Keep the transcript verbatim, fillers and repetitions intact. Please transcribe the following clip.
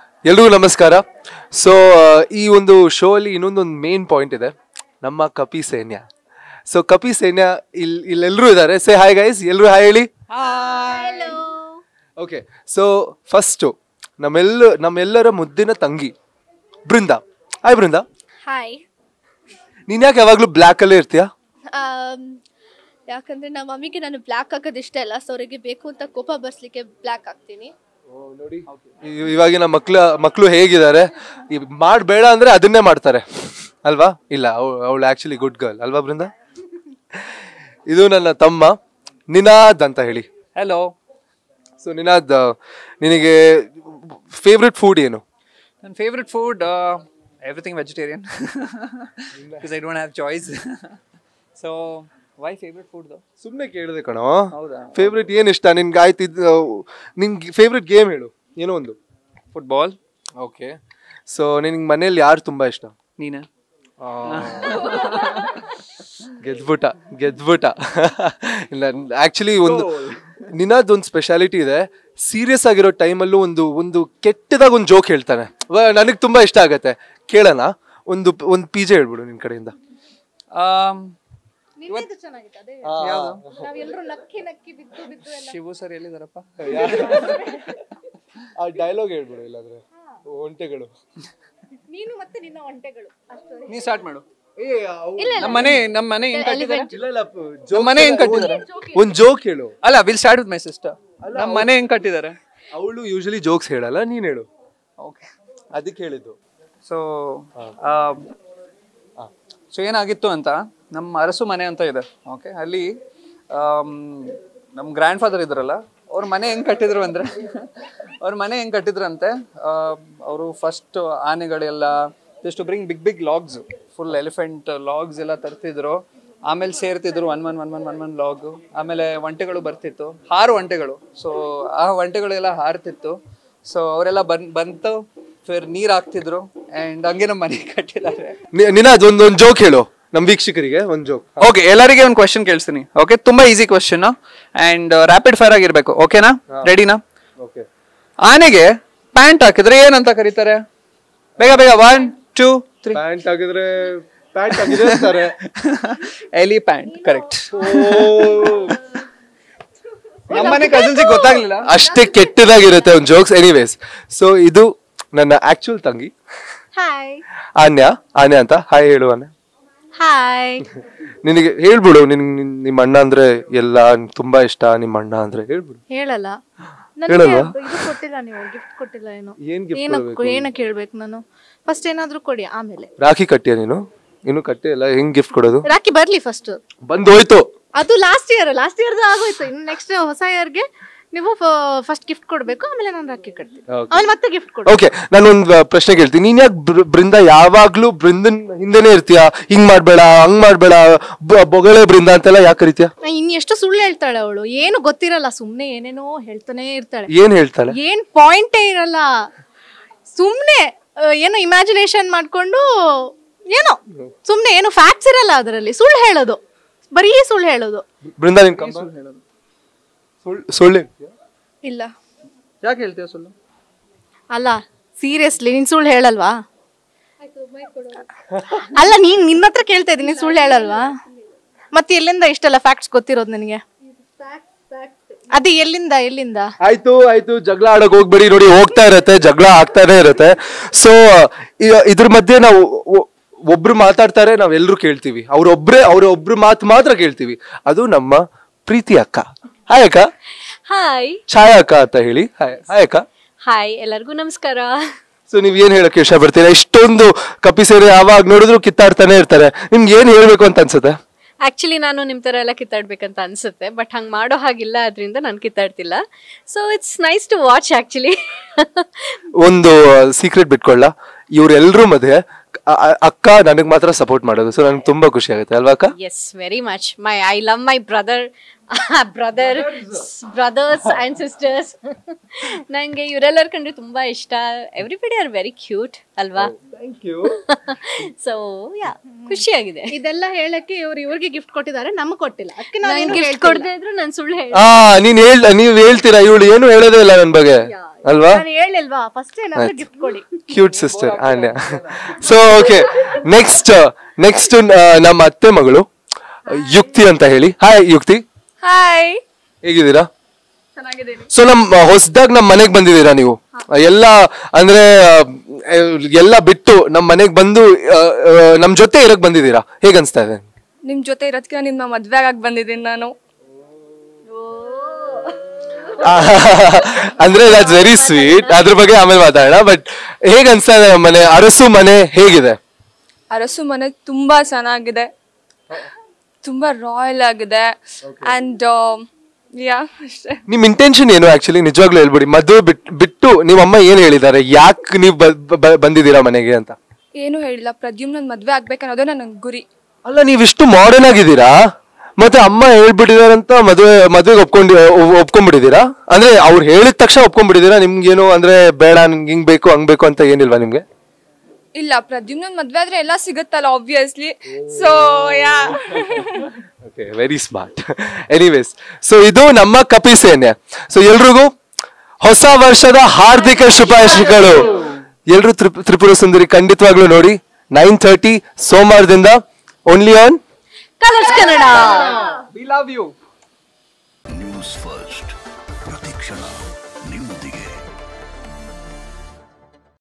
ಎಲ್ರಿಗೂ ನಮಸ್ಕಾರ. ಸೊ ಈ ಒಂದು ಶೋ ಅಲ್ಲಿ ಇನ್ನೊಂದೊಂದು ಮೇನ್ ಪಾಯಿಂಟ್ ಇದೆ, ನಮ್ಮ ಕಪಿ ಸೈನ್ಯ. ಸೊ ಕಪಿ ಸೈನ್ಯ ಇಲ್ಲಿ ಇಲ್ಲೆಲ್ಲರೂ ಇದ್ದಾರೆ. ಸೇ ಹಾಯ್ ಗೈಸ್, ಎಲ್ಲರೂ ಹಾಯ್ ಹೇಳಿ. ಓಕೆ, ಸೊ ಫಸ್ಟು ನಮ್ಮೆಲ್ಲ ನಮ್ಮೆಲ್ಲರ ಮುದ್ದಿನ ತಂಗಿ ಬೃಂದ. ಹಾಯ್ ಬೃಂದ. ಹಾಯ್. ನೀನ್ ಯಾಕೆ ಯಾವಾಗ್ಲೂ ಬ್ಲ್ಯಾಕ್ ಅಲ್ಲೇ ಇರ್ತೀಯಾ? ಯಾಕಂದ್ರೆ ನಮ್ಮ ಮಮ್ಮಿಗೆ ನಾನು ಬ್ಲ್ಯಾಕ್ ಹಾಕೋದು ಇಷ್ಟ ಇಲ್ಲ, ಸೊ ಅವರಿಗೆ ಬೇಕು ಅಂತ ಕೋಪ ಬರ್ಸ್ಲಿಕ್ಕೆ ಬ್ಲ್ಯಾಕ್ ಹಾಕ್ತೀನಿ. ನೋಡಿ ಇವಾಗಿನ ಮಕ್ಳ ಮಕ್ಕಳು ಹೇಗಿದ್ದಾರೆ, ಮಾಡಬೇಡ ಅಂದ್ರೆ ಅದನ್ನೇ ಮಾಡ್ತಾರೆ ಅಲ್ವಾ? ಇಲ್ಲ, ಅವಳು ಆಕ್ಚುಲಿ ಗುಡ್ ಗರ್ಲ್ ಅಲ್ವಾ ಬೃಂದ? ಇದು ನನ್ನ ತಮ್ಮ ನಿನಾದ್ ಅಂತ ಹೇಳಿ. ಹಲೋ. ಸೊ ನಿನಾದ್, ನಿನಗೆ ಫೇವ್ರೆಟ್ ಫುಡ್ ಏನು? ನನ್ನ favourite food everything vegetarian because I don't have choice. So why favourite food? ಸುಮ್ಮನೆ ಕೇಳಿದೆ ಕಣೋ. ಫೇವ್ರೆಟ್ ಏನು ಇಷ್ಟ ನಿನ್ಗೆ? ಆಯ್ತು, ಇದು ನಿನ್ಗೆ ಫೇವ್ರೆಟ್ ಗೇಮ್ ಹೇಳು, ಏನೋ ಒಂದು. ಫುಟ್ಬಾಲ್. ಓಕೆ, ಸೊ ನಿನ್ಗೆ ಮನೇಲಿ ಯಾರು ತುಂಬಾ ಇಷ್ಟ? ನೀನು. ಗೆದ್ಬಿಟ್ಟ ಗೆದ್ಬಿಟ್ಟ ಇಲ್ಲ, ಆಕ್ಚುಲಿ ಒಂದು ನಿನ್ನದೊಂದು ಸ್ಪೆಷಾಲಿಟಿ ಇದೆ. ಸೀರಿಯಸ್ ಆಗಿರೋ ಟೈಮಲ್ಲೂ ಒಂದು ಒಂದು ಕೆಟ್ಟದಾಗ ಒಂದು ಜೋಕ್ ಹೇಳ್ತಾನೆ, ನನಗೆ ತುಂಬಾ ಇಷ್ಟ ಆಗತ್ತೆ. ಕೇಳೋಣ, ಒಂದು ಒಂದು ಪಿ ಜೆ ಹೇಳ್ಬಿಡು ನಿನ್ ಕಡೆಯಿಂದ. ಶಿವು ಸರ್ ಎಲ್ಲಿದಾರಪ್ಪ? ಆ ಡೈಲಾಗ್ ಹೇಳ್ಬಿಡು, ಇಲ್ಲಾಂದ್ರೆ ಒಂಟೆಗಳು. ನೀನು ಮತ್ತೆ ನಿನ್ನ ಒಂಟೆಗಳು. ನೀ ಸ್ಟಾರ್ಟ್ ಮಾಡು. ನಮ್ಮ ಮನೆ ನಮ್ಮ ಮನೆ ಹೆಂಗ್ ಕಟ್ಟಿದ್ದಾರೆ? ನಮ್ಮ ಮನೆ ಹೆಂಗ್ ಕಟ್ಟಿದ್ದಾರೆ? ಒಂದ್ ಜೋಕ್ ಹೇಳು. ಅಲ್ಲ, will start with my sister. ನಮ್ಮ ಮನೆ ಹೆಂಗ್ ಕಟ್ಟಿದ್ದಾರೆ? ಅವಳು ಯೂಶಲಿ ಜೋಕ್ಸ್ ಹೇಳಲ್ಲ, ನೀನ್ ಹೇಳು. ಓಕೆ, ಅದಕ್ಕೆ ಹೇಳಿದ್ದು. ಸೊ ಸೊ ಏನಾಗಿತ್ತು ಅಂತ, ನಮ್ಮ ಅರಸು ಮನೆ ಅಂತ ಇದೆ. ಓಕೆ, ಅಲ್ಲಿ ನಮ್ಮ ಗ್ರ್ಯಾಂಡ್ ಫಾದರ್ ಇದ್ರಲ್ಲ, ಅವ್ರ ಮನೆ ಹೆಂಗ್ ಕಟ್ಟಿದ್ರು ಅಂದ್ರೆ ಅವ್ರ ಮನೆ ಹೆಂಗ್ ಕಟ್ಟಿದ್ರಂತೆ, ಅವರು ಫಸ್ಟ್ ಆನೆಗಳೆಲ್ಲ just to bring big big logs, full elephant logs ಎಲ್ಲ ತರ್ತಿದ್ರು. ಆಮೇಲೆ ಸೇರ್ತಿದ್ರು one one one one one one log. ಆಮೇಲೆ ಒಂಟೆಗಳು ಬರ್ತಿತ್ತು, ಹಾರು ಒಂಟೆಗಳು. ಸೊ ಆ ಒಂಟೆಗಳೆಲ್ಲ ಹಾರ್ತಿತ್ತು. ಸೊ ಅವರೆಲ್ಲ ಬನ್ ಬಂತು ಫಿರ್ ನೀರ್ ಹಾಕ್ತಿದ್ರು ಅಂಡ್ ಹಂಗೆ ನಮ್ಮ ಮನೆ ಕಟ್ಟಿದ್ದಾರೆ. ನಿನ್ನ ಅದೊಂದು ಒಂದು ಜೋಕ್ ಹೇಳು ನಮ್ ವೀಕ್ಷಕರಿಗೆ, ಒಂದು ಜೋಕ್. ಓಕೆ, ಎಲ್ಲರಿಗೆ ಒಂದು ಕ್ವಶನ್ ಕೇಳಿಸ್ತೀನಿ. ಓಕೆ, ತುಂಬಾ easy question and rapid fire ಆಗಿರ್ಬೇಕು. ಓಕೆನಾ? ರೆಡಿನಾ? ಓಕೆ. ಆನೆಗೆ ಪ್ಯಾಂಟ್ ಹಾಕಿದ್ರೆ ಏನಂತ ಕರೀತಾರೆ? ಬೇಗ ಬೇಗ, ಒನ್ ಟೂ ತ್ರೀ. ಪ್ಯಾಂಟ್ ಹಾಕಿದ್ರೆ ಪ್ಯಾಂಟ್ ಹಾಕಿದ್ರೆ ಎಲಿ ಪ್ಯಾಂಟ್. ಕರೆಕ್ಟ್. ನಮ್ಮನೆ ಕಸಿನ್ಸ್ ಗೊತ್ತಾಗ್ಲಿಲ್ಲ, ಅಷ್ಟೇ ಕೆಟ್ಟದಾಗಿರುತ್ತೆ ಒಂದು ಜೋಕ್ಸ್. ಎನಿವೇಸ್, ಸೊ ಇದು ನನ್ನ ಆಕ್ಚುಯಲ್ ತಂಗಿ. ಹಾಯ್. ಆನ್ಯ. ಆನ್ಯ ಅಂತ ಹಾಯ್ ಹೇಳು. ಆನ್ಯ ಹಾಯ್. ನಿನಗೆ ಹೇಳ್ಬಿಡು, ನಿನ್ ನಿಮ್ಮ ಅಣ್ಣ ಅಂದ್ರೆ ಎಲ್ಲ ತುಂಬಾ ಇಷ್ಟ. ನಿಮ್ಮ ಅಣ್ಣ ಅಂದ್ರೆ ಹೇಳ್ಬಿಡು. ಹೇಳಲ್ಲ. ಹೇಳಲ್ವಾ? ಇದು ಕೊಟ್ಟಿಲ್ಲ, ನೀವು ಗಿಫ್ಟ್ ಕೊಟ್ಟಿಲ್ಲ. ಏನು ಏನ್ ಗಿಫ್ಟ್ ಏನಕ್ಕೆ ಏನಕ್ಕೆ ಹೇಳ್ಬೇಕು ನಾನು? ಫಸ್ಟ್ ಏನಾದ್ರೂ ಕೊಡಿ, ಆಮೇಲೆ. ರಾಖಿ ಕಟ್ಟಿಯ ನೀನು? ಇನ್ನು ಕಟ್ಟಿ ಅಲ್ಲ, ಹೆಂಗ್ ಗಿಫ್ಟ್ ಕೊಡೋದು? ರಾಖಿ ಬರ್ಲಿ ಫಸ್ಟ್. ಬಂದೋಯ್ತು. ಅದು ಲಾಸ್ಟ್ ಇಯರ್ ಲಾಸ್ಟ್ ಇಯರ್ದು ಆಗೋಯ್ತು. ಇನ್ನು ನೆಕ್ಸ್ಟ್ ಹೊಸ ಇಯರ್ಗೆ ನೀವು ಫಸ್ಟ್ ಗಿಫ್ಟ್ ಕೊಡ್ಬೇಕು, ಆಮೇಲೆ ನಾನು ರಾಖಿ ಕಟ್ತೀನಿ, ಆಮೇಲೆ ಮತ್ತೆ ಗಿಫ್ಟ್ ಕೊಡು. ಓಕೆ, ನಾನೊಂದು ಪ್ರಶ್ನೆ ಕೇಳ್ತೀನಿ. ನೀನ್ ಯಾಕೆ ಬೃಂದ ಯಾವಾಗ್ಲೂ ಬೃಂದನ್ ಹಿಂದೆನೆ ಇರ್ತೀಯಾ? ಹಿಂಗ್ ಮಾಡ್ಬೇಡ, ಹಂಗ್ ಮಾಡ್ಬೇಡ, ಬೊಗಳೆ ಬೃಂದ ಅಂತೆಲ್ಲ ಯಾಕೆ ಕರಿತೀಯ? ಇನ್ ಎಷ್ಟು ಸುಳ್ಳು ಹೇಳ್ತಾಳೆ ಅವಳು, ಏನು ಗೊತ್ತಿರಲ್ಲ, ಸುಮ್ನೆ ಏನೇನೋ ಹೇಳ್ತಾನೆ ಇರ್ತಾಳೆ. ಏನ್ ಹೇಳ್ತಾಳೆ? ಏನ್ ಪಾಯಿಂಟೇ ಇರಲ್ಲ, ಸುಮ್ನೆ ಏನೋ ಇಮ್ಯಾಜಿನೇಷನ್ ಮಾಡ್ಕೊಂಡು ಏನೋ ಸುಮ್ನೆ ಏನು ಫ್ಯಾಕ್ಟ್ಸ್ ಇರಲ್ಲ ಅದರಲ್ಲಿ, ಸುಳ್ಳು ಹೇಳೋದು, ಬರೀ ಸುಳ್ಳು ಹೇಳೋದು. ಬೃಂದ ನಿನ್ ಸುಳ್ಳು ಇಲ್ಲ. ಯಾಕೆ ಹೇಳ್ತೀಯ ಸುಳ್ಳು? ಅಲ್ಲ, ಸೀರಿಯಸ್ಲಿ ನೀನ್ ಸುಳ್ಳು ಹೇಳಲ್ವಾ? ಅಲ್ಲ, ನೀನ್ ನಿನ್ನ ಹತ್ರ ಕೇಳ್ತಾ ಇದ್ದೀನಿ, ಸುಳ್ಳು ಹೇಳಲ್ವಾ? ಮತ್ತೆ ಎಲ್ಲಿಂದ ಇಷ್ಟೆಲ್ಲ ಫ್ಯಾಕ್ಟ್ಸ್ ಗೊತ್ತಿರೋದು ನಿನಗೆ? ಅದೇ ಎಲ್ಲಿಂದ ಎಲ್ಲಿಂದ? ಆಯ್ತು ಆಯ್ತು, ಜಗಳ ಆಡಕ್ ಹೋಗ್ಬೇಡಿ. ನೋಡಿ, ಹೋಗ್ತಾ ಇರತ್ತೆ, ಜಗಳ ಆಗ್ತಾನೆ ಇರತ್ತೆ. ಸೊ ಇದ್ರ ಮಧ್ಯೆ ನಾವು ಒಬ್ರು ಮಾತಾಡ್ತಾರೆ, ನಾವ್ ಎಲ್ರು ಕೇಳ್ತೀವಿ. ಅವ್ರೊಬ್ರೆ ಅವ್ರ ಒಬ್ರು ಮಾತು ಮಾತ್ರ ಕೇಳ್ತೀವಿ. ಅದು ನಮ್ಮ ಪ್ರೀತಿ ಅಕ್ಕ. ಹಾಯ್ ಅಕ್ಕ. ಹಾಯ್. ಛಾಯಾ ಅಕ್ಕ ಅಂತ ಹೇಳಿ. ಹಾಯ್ ಹಾಯ್ ಅಕ್ಕ. ಹಾಯ್, ಎಲ್ಲರಿಗೂ ನಮಸ್ಕಾರ. ಸೊ ನೀವ್ ಏನ್ ಹೇಳಕ್ ಇಷ್ಟ ಪಡ್ತೀರಾ? ಇಷ್ಟೊಂದು ಕಪಿ ಸೇರಿ ಯಾವಾಗ ನೋಡಿದ್ರು ಕಿತ್ತಾಡ್ತಾನೆ ಇರ್ತಾರೆ. ನಿಮ್ಗೆ ಏನ್ ಹೇಳ್ಬೇಕು ಅಂತ ಅನ್ಸುತ್ತೆ? ಆಕ್ಚುಲಿ ನಾನು ನಿಮ್ ತರ ಎಲ್ಲ ಕಿತ್ತಾಡ್ಬೇಕಂತ ಅನ್ಸುತ್ತೆ, ಬಟ್ ಹಂಗ್ ಮಾಡೋ ಹಾಗಿಲ್ಲ, ಅದರಿಂದ ನಾನು ಕಿತ್ತಾಡ್ತಿಲ್ಲ. So it's nice to watch. Actually ಒಂದು ಸೀಕ್ರೆಟ್ ಬಿಟ್ಕೊಳ್ಳ, ಇವ್ರೆಲ್ರೂ ಮಧ್ಯೆ ಅಕ್ಕ ನನಗ್ ಮಾತ್ರ ಸಪೋರ್ಟ್ ಮಾಡೋದು. ಸೊ ನಂಗೆ ತುಂಬಾ ಖುಷಿ ಆಗುತ್ತೆ ಅಲ್ವಾ ಅಕ್ಕ? Yes, very much. My I love my brother brother brothers and sisters. ನಂಗೆ ಇವರೆಲ್ಲರ ಕಂಡ್ರೆ ತುಂಬಾ ಇಷ್ಟ. ಎವ್ರಿಬಡಿ ಆರ್ ವೆರಿ ಕ್ಯೂಟ್ ಅಲ್ವಾ? Thank you. ಸೊ ಯಾ, ಖುಷಿಯಾಗಿದೆ. ಇದೆಲ್ಲ ಹೇಳಕ್ಕೆ ಇವ್ರು ಇವ್ರಿಗೆ ಗಿಫ್ಟ್ ಕೊಟ್ಟಿದ್ದಾರೆ, ನಮಗೆ ಕೊಟ್ಟಿಲ್ಲ. ಅದಕ್ಕೆ ನಾನು ಗಿಫ್ಟ್ ಕೊಡದೇ ಇದ್ರು ನಾನು ಸುಳ್ಳು ಹೇಳಿ. ಆ ನೀನ್ ಹೇಳ್ ನೀವ್ ಹೇಳ್ತೀರಾ, ಇವಳು ಏನು ಹೇಳೋದೇ ಇಲ್ಲ ನನ್ ಬಗ್ಗೆ. ಅಲ್ವಾ? ನಾನು ಹೇಳಿಲ್ವಾ ಫಸ್ಟ್ ಏನಾದ್ರು ಗಿಫ್ಟ್ ಕೊಡಿ. Cute sister Anya. So okay, next next ನಮ್ಮ ಅತ್ತೆ ಮಗಳು ಯುಕ್ತಿ ಅಂತ ಹೇಳಿ. ಹಾಯ್ ಯುಕ್ತಿ. ಹಾಯ್, ಹೇಗಿದ್ದೀರಾ? ಚೆನ್ನಾಗಿದ್ದೀನಿ. ಸೊ ನಮ್ ಹೊಸದಾಗ ನಮ್ ಮನೆಗ್ ಬಂದಿದ್ದೀರಾ ನೀವು ಎಲ್ಲ, ಅಂದ್ರೆ ಎಲ್ಲ ಬಿಟ್ಟು ನಮ್ ಮನೆಗ್ ಬಂದು ನಮ್ ಜೊತೆ ಇರಕ್ ಬಂದಿದ್ದೀರಾ, ಹೇಗ್ ಅನ್ಸ್ತಾ ಇದೆ? ನಿಮ್ ಜೊತೆ ಇರೋದಕ್ಕೆ ನಿಮ್ಮ ಮದ್ವೆ ಆಗಕ್ ಬಂದಿದ್ದೀನಿ ನಾನು. ಅಂದ್ರೆ ದಟ್ಸ್ ವೆರಿ ಸ್ವೀಟ್, ಅದ್ರ ಬಗ್ಗೆ ಆಮೇಲೆ ಮಾತಾಡೋಣ. ಬಟ್ ಹೇಗ್ ಅನ್ಸ್ತಾ ಇದೆ ನಮ್ಮ ಮನೆ, ಅರಸು ಮನೆ ಹೇಗಿದೆ? ಅರಸು ಮನೆ ತುಂಬಾ ಚೆನ್ನಾಗಿದೆ, ತುಂಬಾ ರಾಯಲ್ ಆಗಿದೆ. ಅಂಡ್ ಯಾ ಅಷ್ಟೇ. ನಿಮ್ ಇಂಟೆನ್ಷನ್ ಏನು ಆಕ್ಚುಲಿ, ನಿಜವಾಗ್ಲೂ ಹೇಳ್ಬಿಡಿ. ಮದುವೆ ಬಿಟ್ ಬಿಟ್ಟು ನಿಮ್ಮ ಅಮ್ಮ ಏನ್ ಹೇಳಿದ್ದಾರೆ, ಯಾಕೆ ನೀವು ಬಂದಿದ್ದೀರಾ ಮನೆಗೆ ಅಂತ? ಏನು ಹೇಳಿಲ್ಲ, ಪ್ರದ್ಯುಮ್ನ ಮದ್ವೆ ಆಗ್ಬೇಕನ್ನೋದೇ ನನ್ನ ಗುರಿ. ಅಲ್ಲ, ನೀವಿಷ್ಟು ಮಾಡರ್ನ್ ಆಗಿದ್ದೀರಾ, ಮತ್ತೆ ಅಮ್ಮ ಹೇಳ್ಬಿಟ್ಟಿದಾರಂತ ಮದುವೆ ಮದುವೆಗೆ ಒಪ್ಕೊಂಡಿ ಒಪ್ಕೊಂಡ್ಬಿಟ್ಟಿದ್ದೀರಾ? ಅಂದ್ರೆ ಅವ್ರು ಹೇಳಿದ ತಕ್ಷಣ ಒಪ್ಕೊಂಡ್ಬಿಟ್ಟಿದ್ದೀರಾ? ನಿಮ್ಗೇನು ಅಂದ್ರೆ ಬೇಡ ನಂಗೆ ಹಿಂಗ್ ಬೇಕು ಹಂಗ್ ಬೇಕು ಅಂತ ಏನಿಲ್ವಾ ನಿಮ್ಗೆ? ಇಲ್ಲ, ಪ್ರದ್ಯುಮ್ನ ಮದ್ವೆ ಆದ್ರೆ ಎಲ್ಲ ಸಿಗುತ್ತಲ್ಲ obviously. So yeah okay, very smart. Anyways, so ಇದು ನಮ್ಮ ಕಪಿ ಸೇನೆ. ಸೊ ಎಲ್ರಿಗೂ ಹೊಸ ವರ್ಷದ ಹಾರ್ದಿಕ ಶುಭಾಶಯಗಳು. ಎಲ್ರು ತ್ರಿಪುರ ಸುಂದರಿ ಖಂಡಿತವಾಗ್ಲೂ ನೋಡಿ, ನೈನ್ ಥರ್ಟಿ ಸೋಮವಾರದಿಂದ only on Colors Kannada. We love you. News first.